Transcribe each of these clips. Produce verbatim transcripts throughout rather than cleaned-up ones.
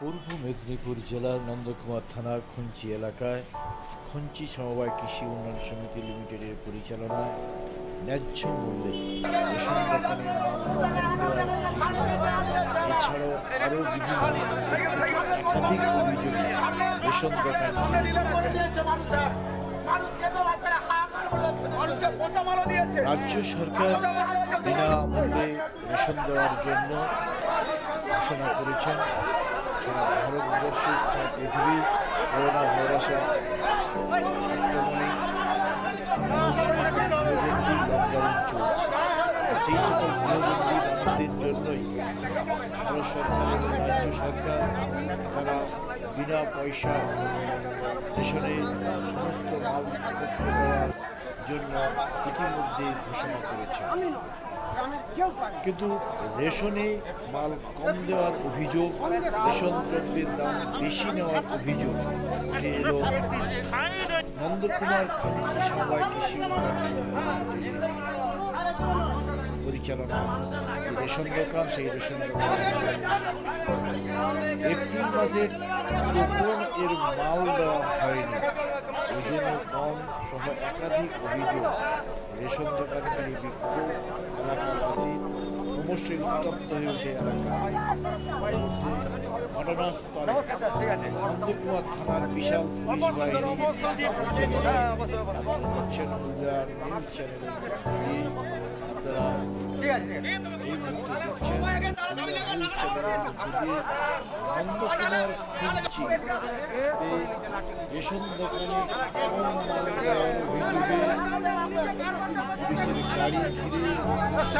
পূর্ব মেদিনীপুর জেলার নন্দকুমার থানার খঞ্চি এলাকায় খঞ্চি সমবায় কৃষি উন্নয়ন সমিতি লিমিটেডের পরিচালনায় ন্যায্য মূল্যে রেশন দোকানে এছাড়াও আরও বিভিন্ন একাধিক অভিযোগে রেশন দোকান রাজ্য সরকার বিনামূল্যে রেশন দেওয়ার জন্য ঘোষণা করেছেন। সারা ভারতবর্ষ সারা পৃথিবী করোনা ভাইরাসের আক্রমণে গৃহবন্দী লকডাউন চলছে। সেই সকল গৃহবন্দী মানুষদের জন্যই ভারত সরকার এবং রাজ্য সরকার তারা বিনা পয়সা রেশনে সমস্ত মাল পত্র দেওয়ার জন্য ইতিমধ্যে ঘোষণা করেছে। কিন্তু রেশনে মাল কম দেওয়ার অভিযোগ, রেশন দ্রব্যের দাম বেশি নেওয়ার অভিযোগ উঠে এলো নন্দকুমার খঞ্চি সমবায় কৃষি উন্নয়ন সমিতি পরিচালনা রেশন দোকান। সেই রেশন দোকান এপ্রিল মাসের কোন এর মাল দেওয়া হয়নি, ওজন কম সহ একাধিক অভিযোগ রেশন দোকানগুলি বিক্ষোভ এলাকাবাসী ক্রমশই উত্তপ্ত হয়ে ওঠে। এলাকা ঘটনাস্থলে নন্দকুমার থানার বিশাল পুলিশ বাহিনী নিউজ চ্যানেলে আপনারা এই মুহূর্তে দেখছেন। নন্দকুমার খঞ্চি রেশন দোকানে কম মাল দেওয়ার অভিযোগে পুলিশের গাড়ি ঘিরে উত্তপ্ত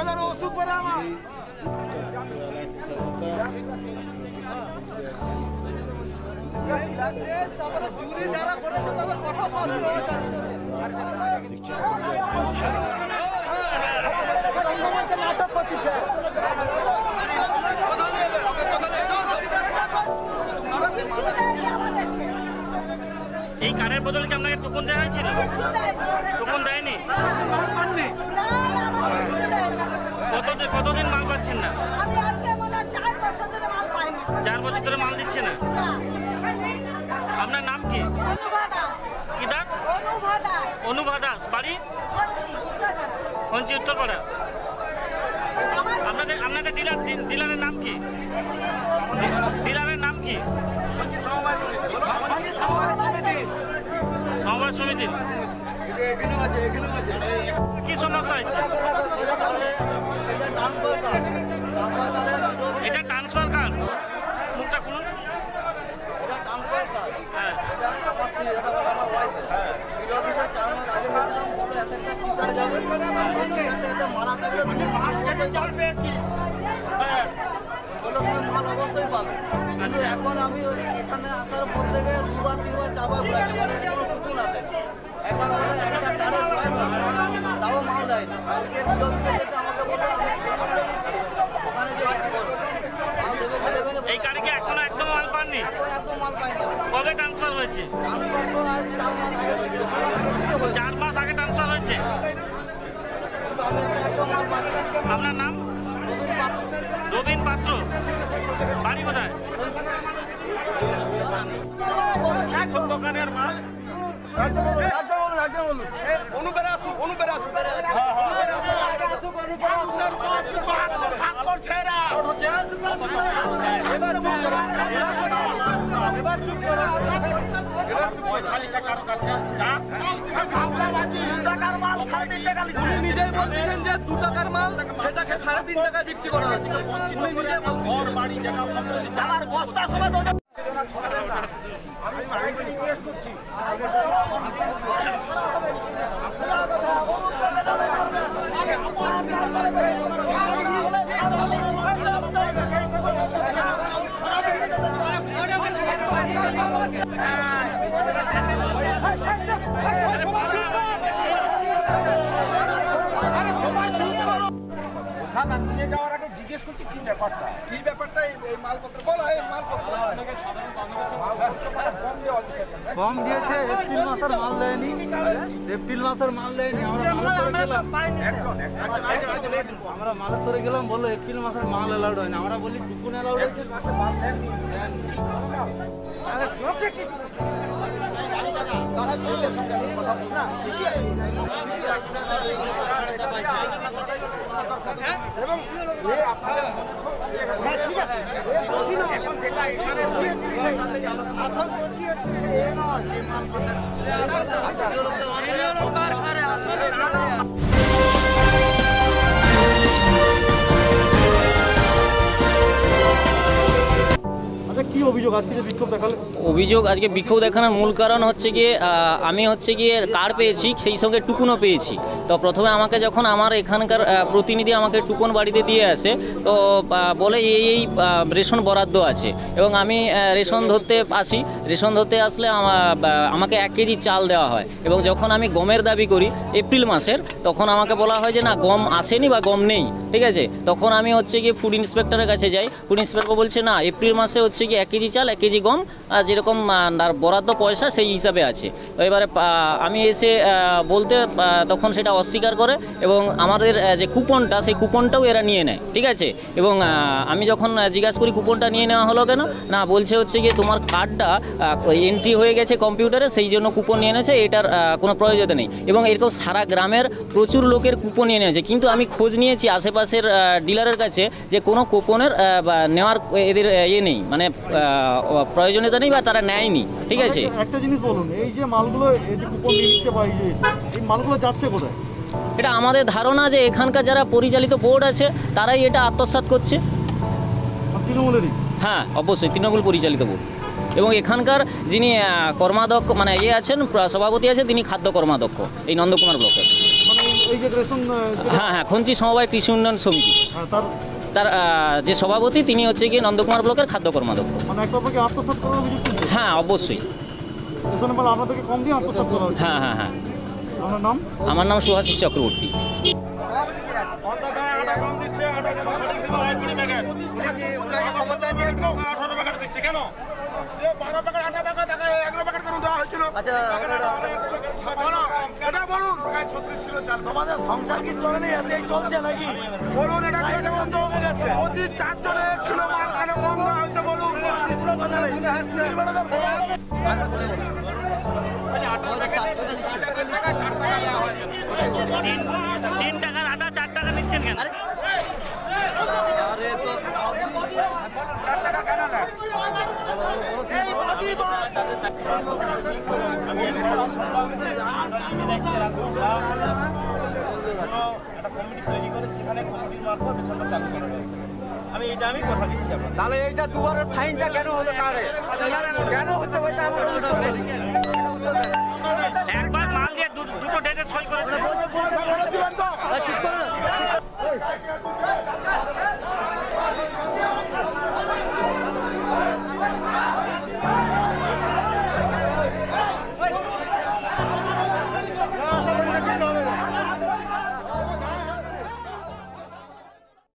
এই কার্ডের বদলে কি আপনাকে টোকন দেওয়া হয়েছিল? টোকন দেয়নি। কতদিন কতদিন মাল পাচ্ছেন না? চার বছর ধরে মাল দিচ্ছে না। আপনার নাম কি? কি দাস? অনুভা দাস। বাড়ি খঞ্চি উত্তরপাড়া। আপনাদের আপনাদের ডিলার ডিলারের নাম কি? ডিলারের নাম কি? সমবায় সমিতি। কি সমস্যা হচ্ছে? এটা ট্রান্সফার কার্ড। মুখটা খুলুন। হ্যাঁ মাল অবশ্যই পাবে, কিন্তু এখন আমি এখানে আসার পর থেকে দুবার তিনবার চারবার ঘুরাচ্ছি, মানে কোনো টুকুন আসে। একবার বলে একটা কার্ডে জয়েন হবে, তাও মাল দেয় না। কালকে দুটো অফিসে যেতে আমাকে বললো আমি ছবি তুলে দিচ্ছি, ওখানে যে দেখা করবো মাল দেবে কি দেবে না। এই কার্ডে কি এখনো একদম মাল পাননি? এখন একদম মাল পাইনি। কবে ট্রান্সফার হয়েছে? ট্রান্সফার তো আজ চার মাস আগে থেকে দু মাস আগে থেকে হয়েছে। চার মাস আগে ট্রান্সফার হয়েছে, কিন্তু আমি এত একদম মাল পাচ্ছি না। আপনার নাম? রবীন পাত্র। রবীন পাত্র। বাড়ি কোথায়? দোকানের মাল অনুবেরা আসুক অনুবেরা আসুক নিজেই বলছেন যে দু টাকার মাল সেটাকে সাড়ে তিন টাকায় বিক্রি করা হচ্ছে। ঘর বাড়ি জায়গা আমার বস্তা সময় আমি সবাইকে রিকোয়েস্ট করছি না না নিয়ে যাওয়ার আগে জিজ্ঞেস করছি কি ব্যাপারটা কি ব্যাপারটা এই মালপত্র বলো এই মালপত্র কম দিয়েছে, এপ্রিল মাসের মাল দেয়নি, এপ্রিল মাসের মাল দেয়নি। আমরা মালের তোরে গেলাম আমরা মালের তোরে গেলাম বললো এপ্রিল মাসের মাল অ্যালাউড হয় না। আমরা বলি টুকুন অ্যালাউড হয়েছে, মাসে মাল দেননি। কি অভিযোগ আজকে যে বিক্ষোভ দেখালে? অভিযোগ আজকে বিক্ষোভ দেখানোর মূল কারণ হচ্ছে গিয়ে আমি হচ্ছে গিয়ে কার্ড পেয়েছি, সেই সঙ্গে টুকুনও পেয়েছি। তো প্রথমে আমাকে যখন আমার এখানকার প্রতিনিধি আমাকে টুকুন বাড়িতে দিয়ে আসে, তো বলে এই এই রেশন বরাদ্দ আছে, এবং আমি রেশন ধরতে আসি। রেশন ধরতে আসলে আমাকে এক কেজি চাল দেওয়া হয়, এবং যখন আমি গমের দাবি করি এপ্রিল মাসের, তখন আমাকে বলা হয় যে না, গম আসেনি বা গম নেই, ঠিক আছে। তখন আমি হচ্ছে গিয়ে ফুড ইন্সপেক্টরের কাছে যাই। ফুড ইন্সপেক্টর বলছে না, এপ্রিল মাসে হচ্ছে গিয়ে এক কেজি চাল এক কেজি গম যেরকম বরাদ্দ পয়সা সেই হিসাবে আছে। তো এবারে আমি এসে বলতে তখন সেটা অস্বীকার করে, এবং আমাদের যে কুপনটা সেই কুপনটাও এরা নিয়ে নেয়, ঠিক আছে। এবং আমি যখন জিজ্ঞাসা করি কুপনটা নিয়ে নেওয়া হলো কেন, না বলছে হচ্ছে গিয়ে তোমার কার্ডটা এন্ট্রি হয়ে গেছে কম্পিউটারে, সেই জন্য কুপন নিয়ে নেছে, এটার কোনো প্রয়োজন নেই। এবং এরকম সারা গ্রামের প্রচুর লোকের কুপন নিয়ে নিয়েছে, কিন্তু আমি খোঁজ নিয়েছি আশেপাশের ডিলারের কাছে যে কোনো কুপনের নেওয়ার এদের ইয়ে নেই, মানে প্রয়োজনীয়তা নেই বা তারা নেয়নি, ঠিক আছে। একটা জিনিস বলুন, এই যে মালগুলো এই যে কুপন নিচ্ছে বা এই যে এই মালগুলো যাচ্ছে কোথায়? এটা আমাদের ধারণা যে এখানকার যারা পরিচালিত বোর্ড আছে তারাই এটা আত্মসাৎ করছে। তৃণমূলেরই? হ্যাঁ, অবশ্যই তৃণমূল পরিচালিত বোর্ড। এবং এখানকার যিনি কর্মাধ্যক্ষ মানে ইয়ে আছেন, সভাপতি আছেন, তিনি খাদ্য কর্মাধ্যক্ষ এই নন্দকুমার ব্লকের। হ্যাঁ হ্যাঁ খঞ্চি সমবায় কৃষি উন্নয়ন সমিতি, তার যে সভাপতি তিনি হচ্ছে গিয়ে নন্দকুমার ব্লকের খাদ্য কর্মাধ্যক্ষ। হ্যাঁ অবশ্যই। হ্যাঁ হ্যাঁ হ্যাঁ। আমার নাম সুহাসিস চক্রবর্তী। আমাদের সংসার কি চলে নেই, এতেই চলছে নাকি বলুন? এটা প্রতি চারজনে কিলো মাল কেন কম দেওয়া হচ্ছে বলুন? তিন টাকার আটা চার টাকা নিচ্ছেন কেন? আমি এটা আমি কথা দিচ্ছি আপনার। তাহলে এইটা দুবারের ফাইনটা কেন হলো? কেন হচ্ছে?